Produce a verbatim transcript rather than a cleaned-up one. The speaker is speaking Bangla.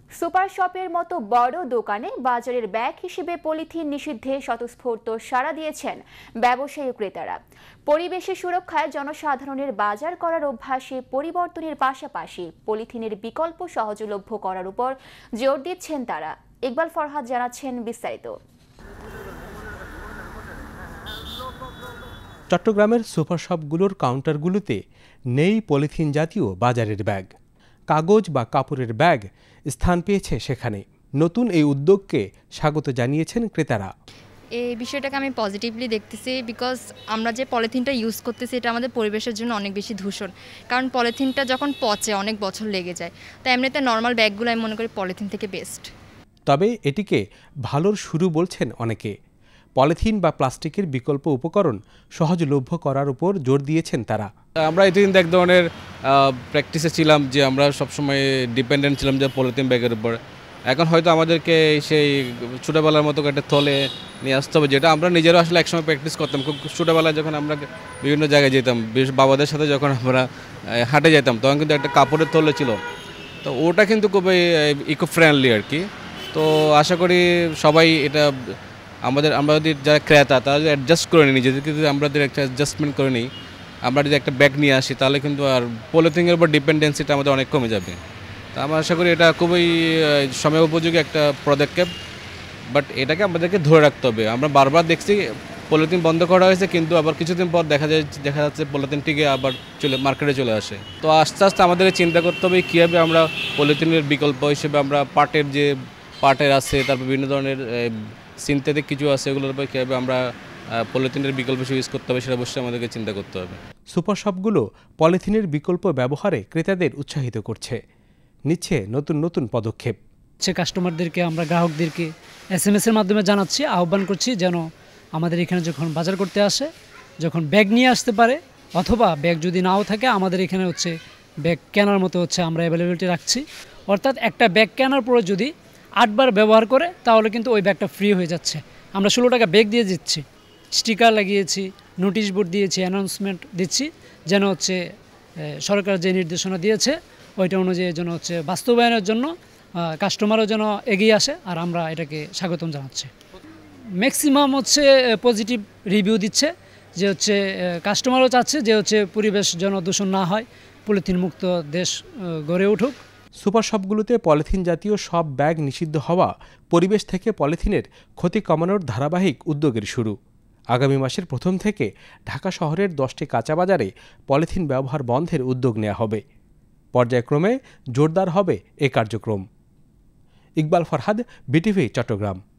সুপার শপের মতো বড় দোকানে বাজারের ব্যাগ হিসেবে পলিথিন নিষিদ্ধে স্বতঃস্ফূর্ত সাড়া দিয়েছেন ব্যবসায়ী ক্রেতারা। পরিবেশের সুরক্ষায় জনসাধারণের বাজার করার অভ্যাসে পরিবর্তনের পাশাপাশি পলিথিনের বিকল্প সহজলভ্য করার উপর জোর দিচ্ছেন তারা। ইকবাল ফরহাদ জানাচ্ছেন বিস্তারিত। চট্টগ্রামের সুপার শপগুলোর কাউন্টারগুলোতে নেই পলিথিন জাতীয় বাজারের ব্যাগ। কাগজ বা কাপড়ের ব্যাগ স্থান পেয়েছে সেখানে। নতুন এই উদ্যোগকে স্বাগত জানিয়েছেন ক্রেতারা। এই বিষয়টাকে আমি পজিটিভলি দেখতেছি, বিকজ আমরা যে পলিথিনটা ইউজ করতেছি এটা আমাদের পরিবেশের জন্য অনেক বেশি দূষণ। কারণ পলিথিনটা যখন পচে অনেক বছর লেগে যায়, তাই এমনিতে নর্মাল ব্যাগগুলো আমি মনে করি পলিথিন থেকে বেস্ট। তবে এটিকে ভালোর শুরু বলছেন অনেকে। পলিথিন বা প্লাস্টিকের বিকল্প উপকরণ সহজলভ্য করার উপর জোর দিয়েছেন তারা। আমরা এতদিন এক ধরনের প্র্যাকটিসে ছিলাম যে আমরা সবসময় ডিপেন্ডেন্ট ছিলাম যে পলিথিন ব্যাগের উপর। এখন হয়তো আমাদেরকে সেই ছোটোবেলার মতো একটা থলে নিয়ে আসতে হবে, যেটা আমরা নিজেরাও আসলে একসময় প্র্যাকটিস করতাম। খুব ছোটোবেলায় যখন আমরা বিভিন্ন জায়গায় যেতাম, বিশেষ বাবাদের সাথে যখন আমরা হাঁটে যেতাম, তখন কিন্তু একটা কাপড়ের থলে ছিল। তো ওটা কিন্তু খুবই ইকো ফ্রেন্ডলি আর কি। তো আশা করি সবাই এটা আমাদের আমরা যদি যারা ক্রেতা তারা যদি অ্যাডজাস্ট করে নিই, নিজেদেরকে যদি আমাদের একটা অ্যাডজাস্টমেন্ট করে নিই, আমরা যদি একটা ব্যাগ নিয়ে আসি, তাহলে কিন্তু আর পলিথিনের উপর ডিপেন্ডেন্সিটা আমাদের অনেক কমে যাবে। তা আমরা আশা করি এটা খুবই সময় উপযোগী একটা পদক্ষেপ, বাট এটাকে আমাদেরকে ধরে রাখতে হবে। আমরা বারবার দেখছি পলিথিন বন্ধ করা হয়েছে, কিন্তু আবার কিছুদিন পর দেখা যায় দেখা যাচ্ছে পলিথিন টিকে আবার চলে মার্কেটে চলে আসে। তো আস্তে আস্তে আমাদেরকে চিন্তা করতে হবে কীভাবে আমরা পলিথিনের বিকল্প হিসেবে আমরা পাটের যে পাটের আছে, তারপর বিভিন্ন ধরনের সিনথেটিক কিছু আছে, এগুলোর উপর কীভাবে আমরা পলিথিনের বিকল্প ইউজ করতে হবে সেটা অবশ্যই আমাদেরকে চিন্তা করতে হবে। সুপার শপগুলো পলিথিনের বিকল্প ব্যবহারে ক্রেতাদের উৎসাহিত করছে, নিচ্ছে নতুন নতুন পদক্ষেপ। সে কাস্টমারদেরকে আমরা গ্রাহকদেরকে এস এম এসের মাধ্যমে জানাচ্ছি, আহ্বান করছি যেন আমাদের এখানে যখন বাজার করতে আসে যখন ব্যাগ নিয়ে আসতে পারে, অথবা ব্যাগ যদি নাও থাকে আমাদের এখানে হচ্ছে ব্যাগ কেনার মতো হচ্ছে আমরা অ্যাভেলেবিলিটি রাখছি। অর্থাৎ একটা ব্যাগ কেনার পরে যদি আটবার ব্যবহার করে তাহলে কিন্তু ওই ব্যাগটা ফ্রি হয়ে যাচ্ছে। আমরা ষোলো টাকা ব্যাগ দিয়ে দিচ্ছি, স্টিকার লাগিয়েছি, নোটিশ বোর্ড দিয়েছি, অ্যানাউন্সমেন্ট দিচ্ছি, যেন হচ্ছে সরকার যে নির্দেশনা দিয়েছে ওইটা অনুযায়ী যেন হচ্ছে বাস্তবায়নের জন্য কাস্টমারও যেন এগিয়ে আসে, আর আমরা এটাকে স্বাগতম জানাচ্ছি। ম্যাক্সিমাম হচ্ছে পজিটিভ রিভিউ দিচ্ছে, যে হচ্ছে কাস্টমারও চাচ্ছে যে হচ্ছে পরিবেশ যেন দূষণ না হয়, পলিথিন মুক্ত দেশ গড়ে উঠুক। সুপার শপগুলোতে পলিথিন জাতীয় সব ব্যাগ নিষিদ্ধ হওয়া পরিবেশ থেকে পলিথিনের ক্ষতি কমানোর ধারাবাহিক উদ্যোগের শুরু। আগামী মাসের প্রথম থেকে ঢাকা শহরের দশটি কাঁচা বাজারে পলিথিন ব্যবহার বন্ধের উদ্যোগ নেওয়া হবে। পর্যায়ক্রমে জোরদার হবে এ কার্যক্রম। ইকবাল ফরহাদ, বিটিভি, চট্টগ্রাম।